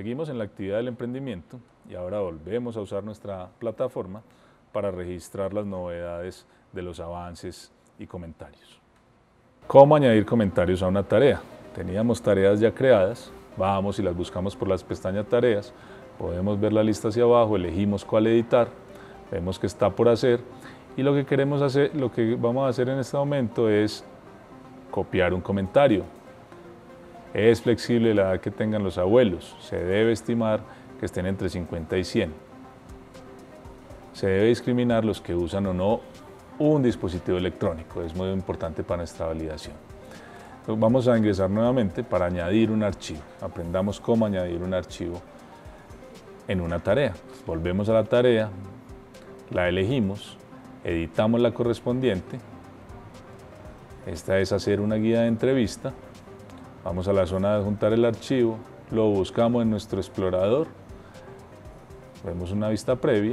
Seguimos en la actividad del emprendimiento y ahora volvemos a usar nuestra plataforma para registrar las novedades de los avances y comentarios. ¿Cómo añadir comentarios a una tarea? Teníamos tareas ya creadas, vamos y las buscamos por las pestañas Tareas, podemos ver la lista hacia abajo, elegimos cuál editar, vemos que está por hacer y lo que vamos a hacer en este momento es copiar un comentario. Es flexible la edad que tengan los abuelos, se debe estimar que estén entre 50 y 100. Se debe discriminar los que usan o no un dispositivo electrónico, es muy importante para nuestra validación. Entonces vamos a ingresar nuevamente para añadir un archivo. Aprendamos cómo añadir un archivo en una tarea. Volvemos a la tarea, la elegimos, editamos la correspondiente. Esta es hacer una guía de entrevista. Vamos a la zona de adjuntar el archivo, lo buscamos en nuestro explorador, vemos una vista previa,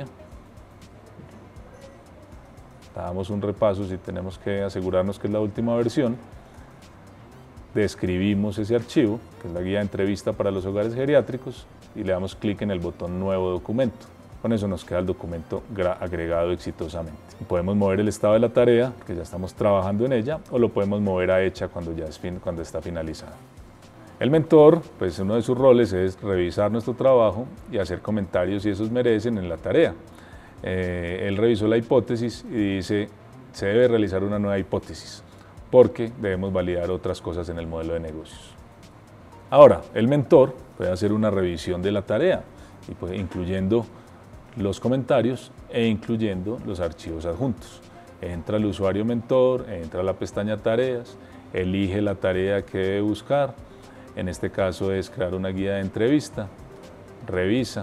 damos un repaso si tenemos que asegurarnos que es la última versión, describimos ese archivo, que es la guía de entrevista para los hogares geriátricos, y le damos clic en el botón Nuevo documento. Con eso nos queda el documento agregado exitosamente. Podemos mover el estado de la tarea, que ya estamos trabajando en ella, o lo podemos mover a hecha cuando está finalizada. El mentor, pues uno de sus roles es revisar nuestro trabajo y hacer comentarios si esos merecen en la tarea. Él revisó la hipótesis y dice, se debe realizar una nueva hipótesis, porque debemos validar otras cosas en el modelo de negocios. Ahora, el mentor puede hacer una revisión de la tarea, incluyendo los comentarios e incluyendo los archivos adjuntos. Entra el usuario mentor, entra a la pestaña Tareas, elige la tarea que debe buscar, en este caso es crear una guía de entrevista, revisa,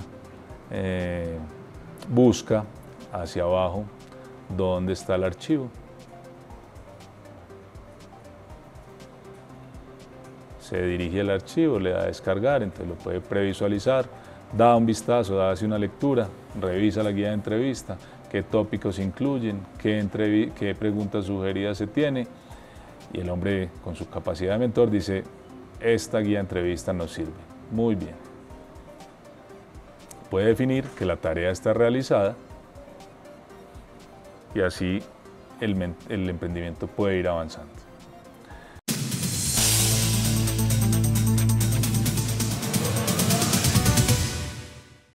busca hacia abajo dónde está el archivo, se dirige al archivo, le da a descargar, entonces lo puede previsualizar, da un vistazo, hace una lectura, revisa la guía de entrevista, qué tópicos incluyen, qué preguntas sugeridas se tiene, y el hombre con su capacidad de mentor dice, esta guía de entrevista nos sirve. Muy bien. Puede definir que la tarea está realizada y así el emprendimiento puede ir avanzando.